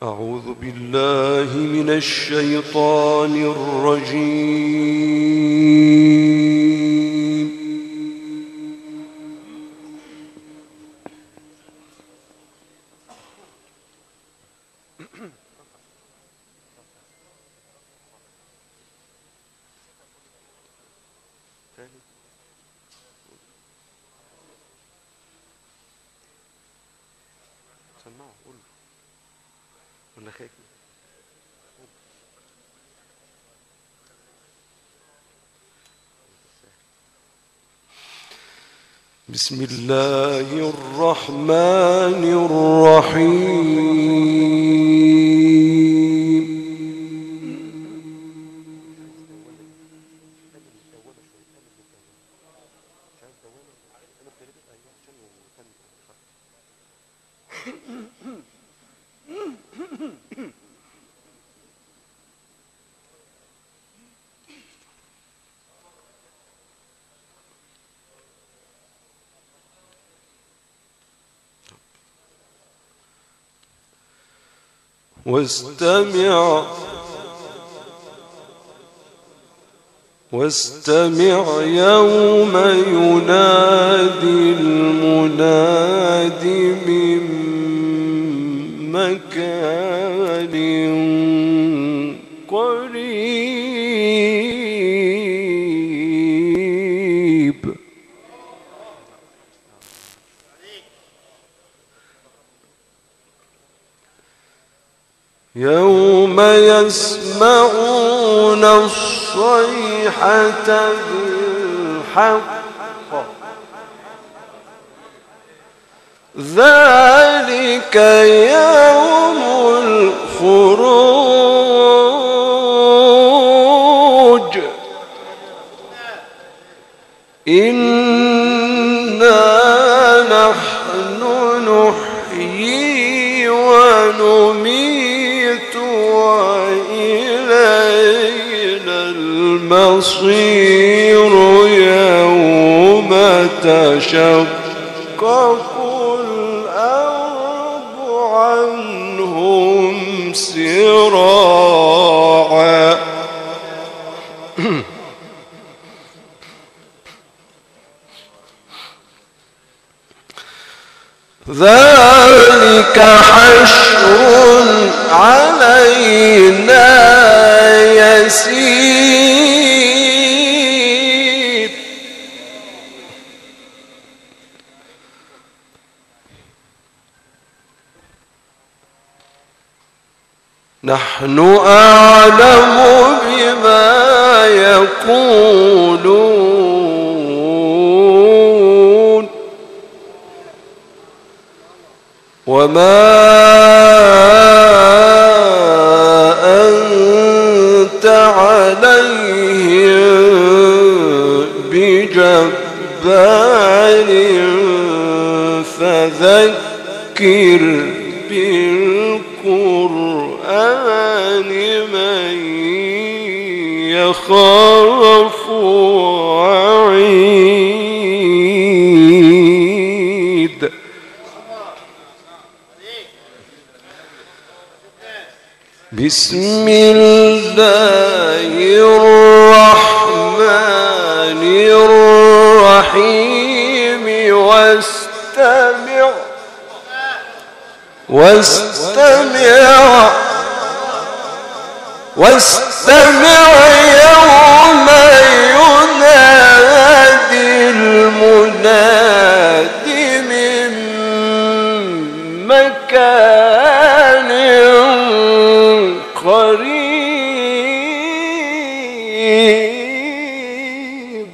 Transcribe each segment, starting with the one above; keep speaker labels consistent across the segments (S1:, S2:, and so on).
S1: أعوذ بالله من الشيطان الرجيم. بسم الله الرحمن الرحيم. واستمع يوم ينادي المناد من مكان قريب. يوم يسمعون الصيحة بالحق ذلك يوم الخروج. إنا نحن نحيي ونميت وإلينا المصير يوم تشقق الأرض عنهم سراعا. ذلك حشر علينا يسير. نحن أعلم بما يقولون وما أنت عليهم بجبار فذكر بالقرآن من يخاف وعيد. بسم الله الرحمن الرحيم. واستمع يوم ينادي المناد من مكان قريب.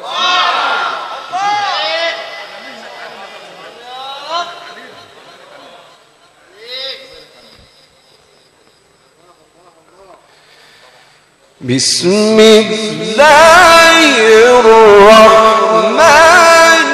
S1: بسم الله الرحمن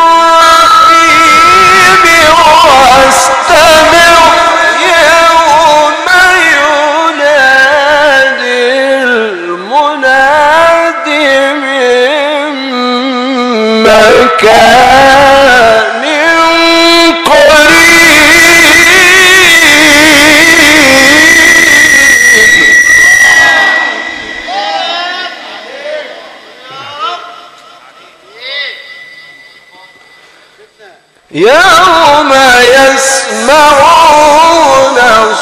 S1: الرحيم. واستمع يوم ينادي المناد من مكان قريب. يوم يسمعون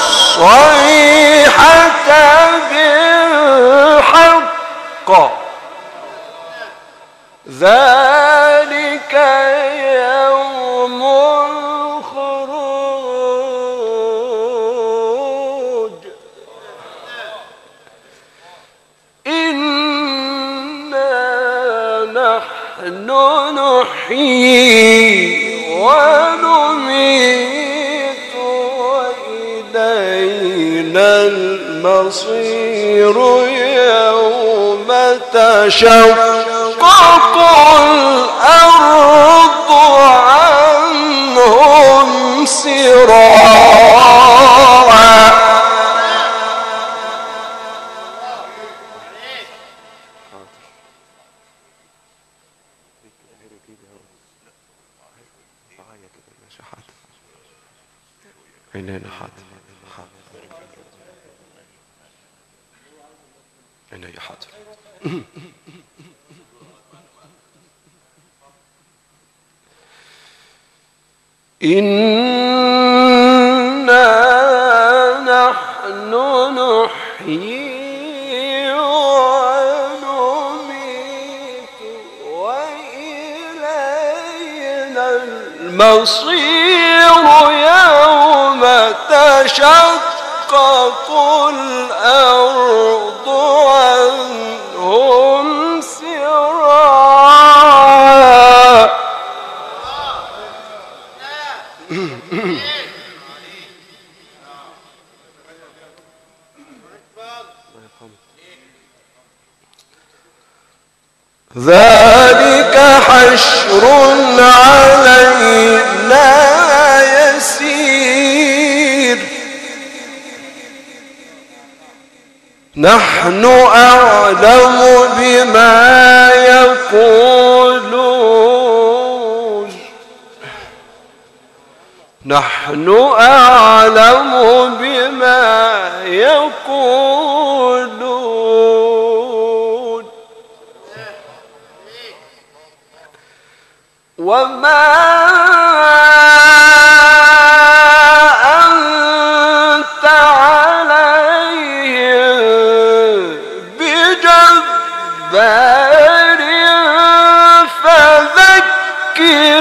S1: الصيحة بالحق ذلك يوم الخروج إنا نحن نحيي ونميت وإلينا المصير يوم تشقق الأرض عنهم سراعا. عينينا حاضر عيني حاضر. إنا نحن نحيي ونميت وإلينا المصير يوم تشقق الأرض عنهم سراعا. ذلك حشر علينا يسير نحن أعلم بما يقولون نحن أعلم بما يقولون وما أنت عليهم بجبار فذكر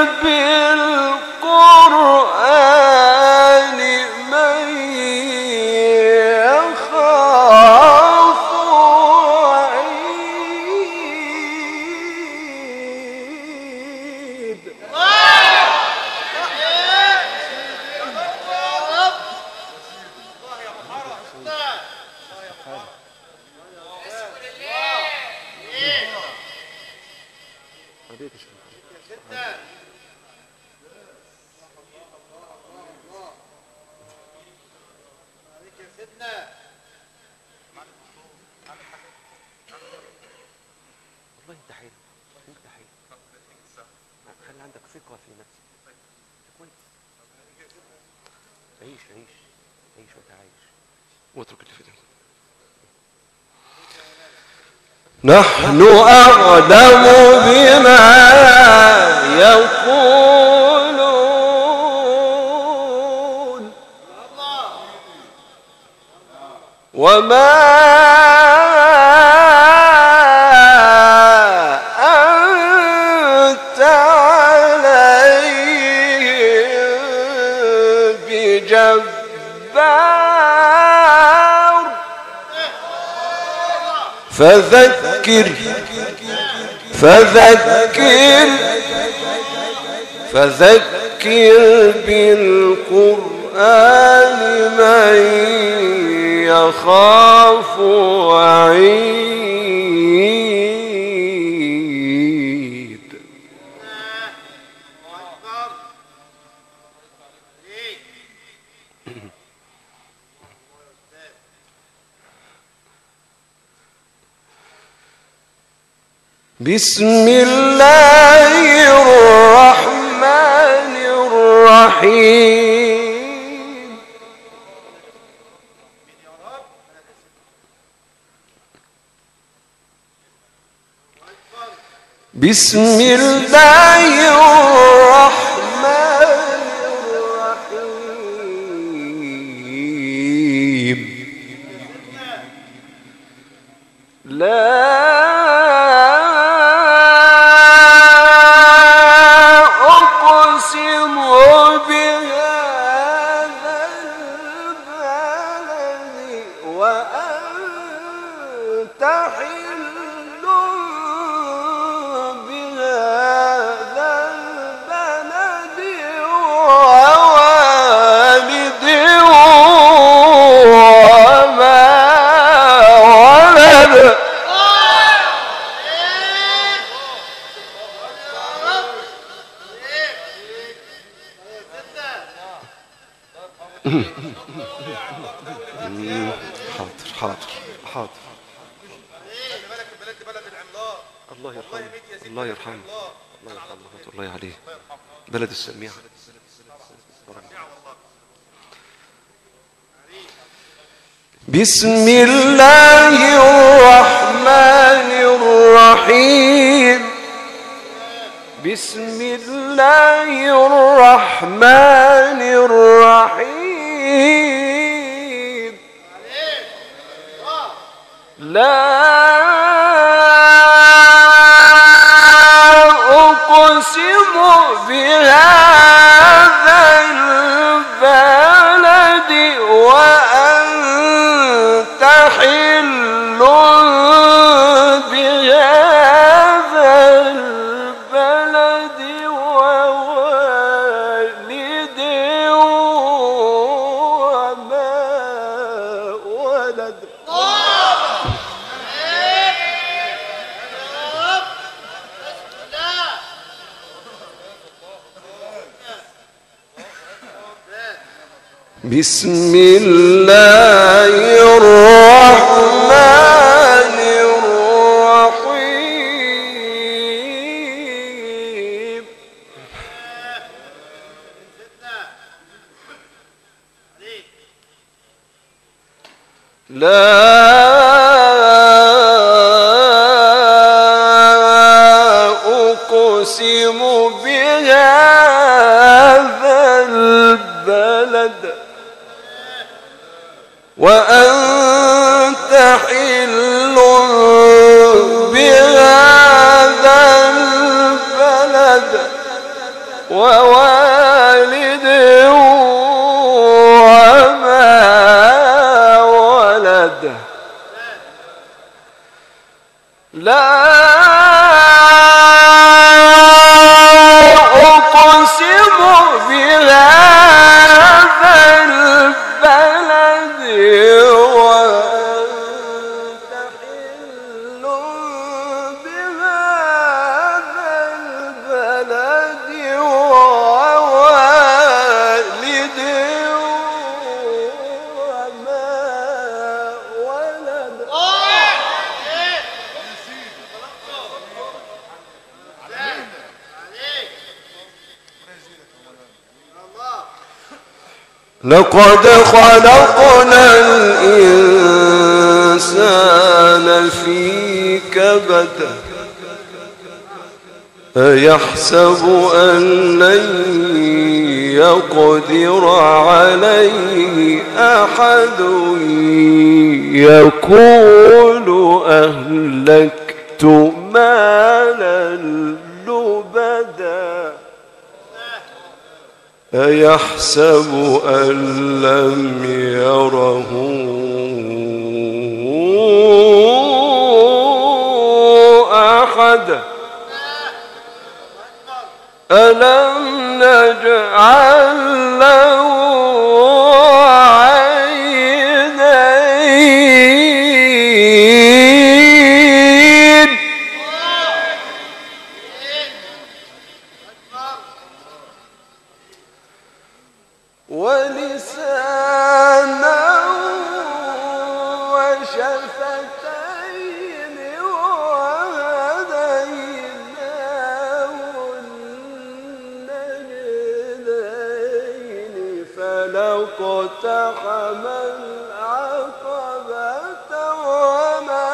S1: بالقرآن من يخاف وعيد. والله انت حلو انت حلو خلي عندك ثقة في نفسك كويس. عيش عيش عيش وانت عايش واترك اللي في دماغك. نحن أعلم بما يقولون وما أنت عليهم بجبار فذكر بالقرآن من يخاف وعيد. بسم الله الرحمن الرحيم. بسم الله الرحمن حل بهذا البلد ووالد وما ولد. حاضر. الله يرحمه الله يرحمه الله عليه. بلد السميعة. بسم الله الرحمن الرحيم. بسم الله الرحمن الرحيم. لا أقسم بهذا البلد وأنت حل بهذا البلد ووالد وما ولد. بسم الله الرحمن الرحيم. لا أقسم بهذا البلد وأنت حل بهذا البلد ووالد وما ولد. لا أقسم بهذا البلد وأنت حل بهذا البلد ووالد وما ولد. لقد خلقنا الإنسان في كبد أيحسب أن لن يقدر عليه أحد يقول أهلكت مالا لبدا أيحسب أن لم يره أحد ألم نجعل له عينين ولسانا وشفتين وهديناه النجدين فلاقتحم العقبة وما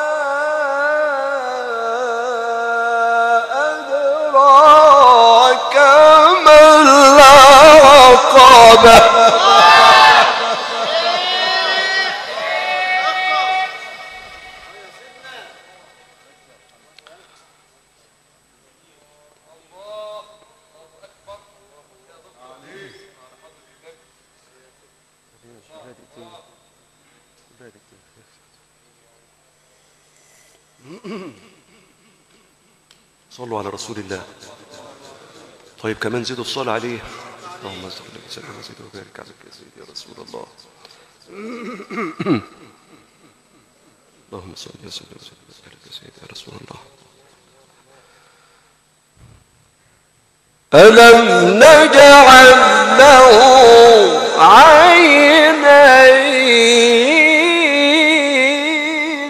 S1: أدراك ما العقبة. صلوا على رسول الله. طيب كمان زيدوا الصلاة عليه. اللهم صل وسلم وزد وبارك عليك يا سيدي يا رسول الله. اللهم صل وسلم وبارك عليك يا سيدي يا رسول الله. ألم نجعل له عينين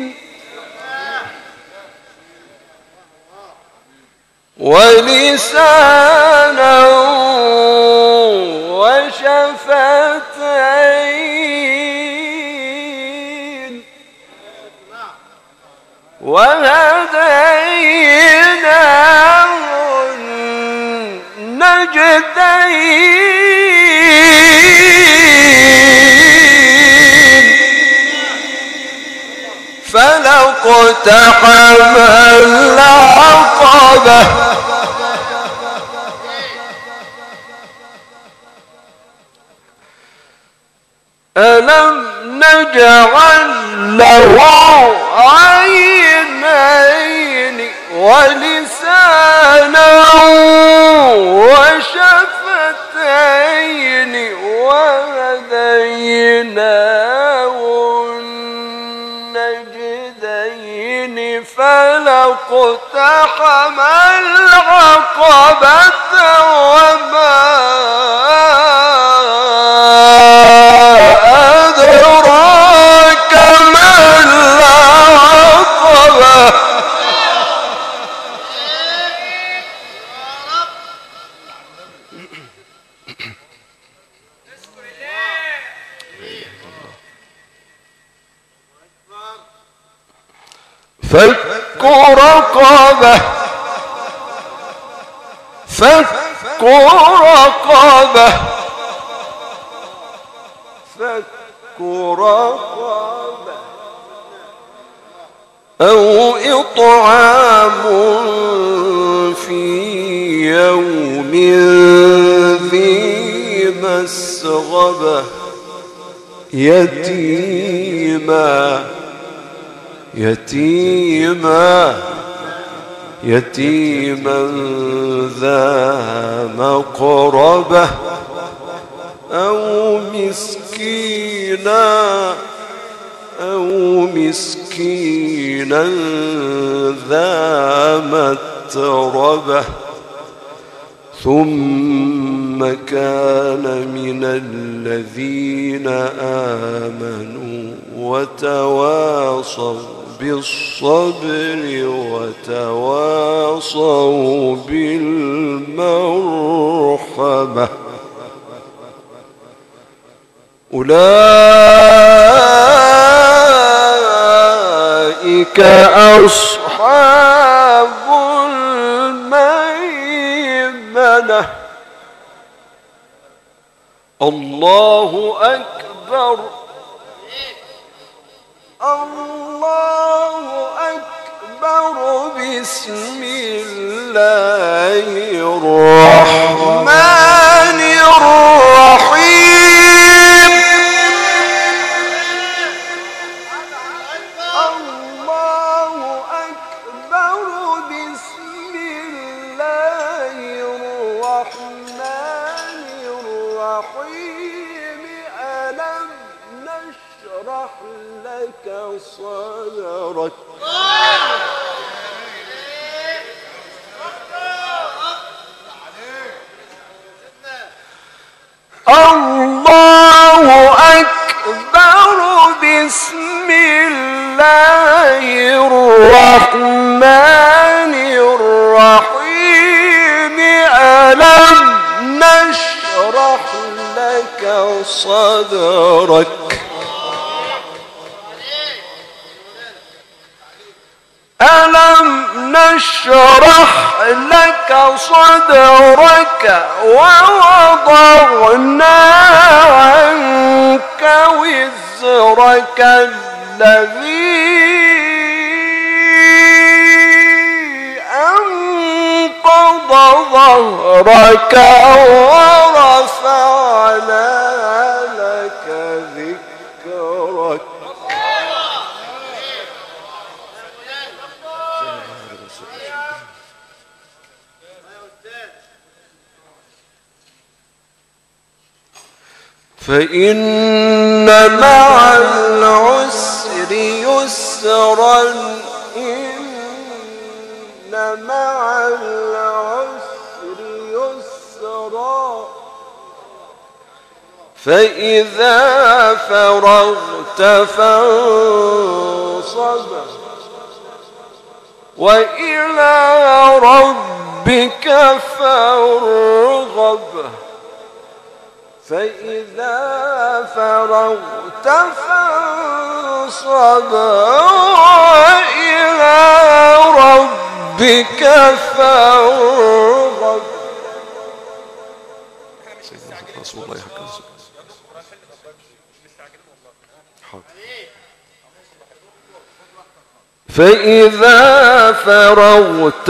S1: ولسانا وشفتين وهديناه النجدين فلاقتحم العقبة ألم نجعل له عينين ولسانا وشفتين وهديناه النجدين فلاقتحم العقبة وما أدراك ما العقبة فك رقبة فك رقبة فك رقبة أو إطعام في يوم ذي مسغبة يتيما ذا مقربة أو مسكينا ذا متربة ثم كان من الذين آمنوا وتواصوا بالصبر وتواصوا بالمرحمة أولئك أصحاب الميمنة. الله أكبر الله أكبر بسم الله الرحمن الرحيم. الله أكبر بسم الله الرحمن الرحيم. ألم نشرح لك صدرك الله أكبر بسم الله الرحمن الرحيم. ألم نشرح لك صدرك ألم نشرح لك صدرك ووضعنا عنك وزرك الذي أنقض ظهرك ورفعنا لك ذكرك
S2: فإن مع العسر يسرا إن مع العسر يسرا فإذا فرغت فانصب وإلى ربك فارغب فإذا فرغت فانصب وإلى ربك فارغب.
S1: سيدنا رسول الله يحكم
S2: فإذا فرغت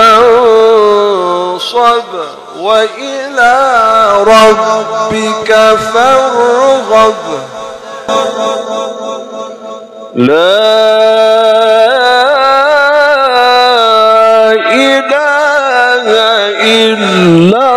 S2: فانصب وإلى ربك فارغب. لا إله إلا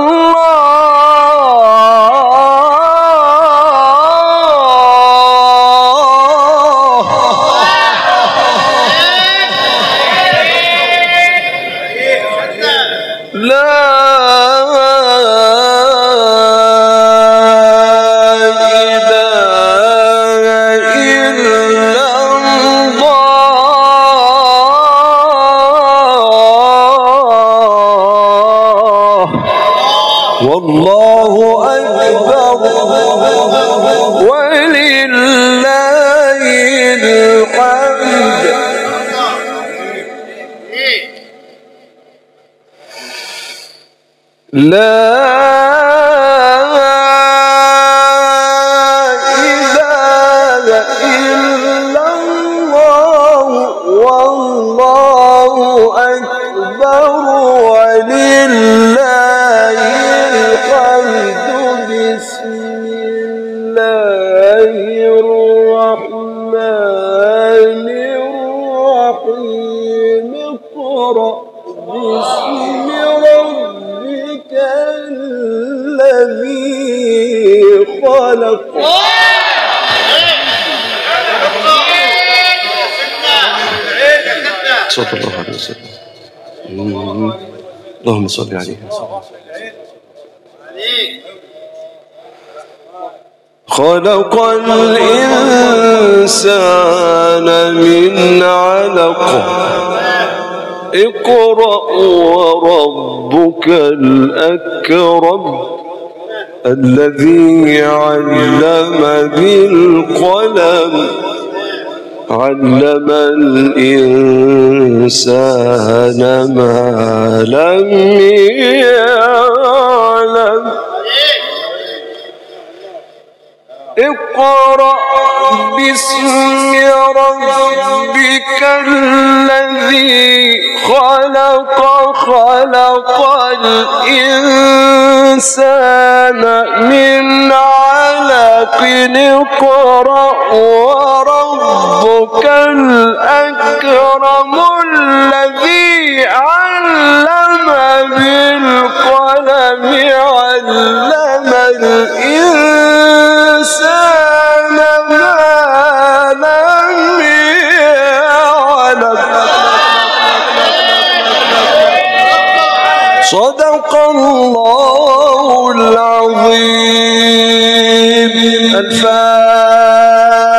S2: والله أكبر ولله الحمد. لا إله إلا الله والله أكبر ولله الحمد. بسم الله الرحمن الرحيم. اقرأ باسم ربك الذي خلق.
S1: صلى الله عليه وسلم. اللهم صل عليه وسلم.
S2: خلق الإنسان من علق. اقرأ وربك الأكرم الذي علم بالقلم علم الإنسان ما لم يعلم. اقرأ باسم ربك الذي خلق خلق الإنسان من علق. اقرأ وربك الأكرم الذي علم بالقلم علم الإنسان ما لم يعلم. صدق الله العظيم. الفاتحة.